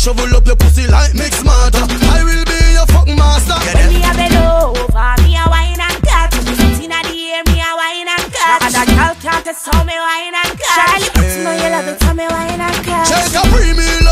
shovel up your pussy like mix matter. I will be your fucking master. When me a bend over, me a wine and cut. Sitting at the air, me a wine and cut. And a girl can't tell me wine and cut. Charlie, you know you love it, tell me wine and cut. Check a premium.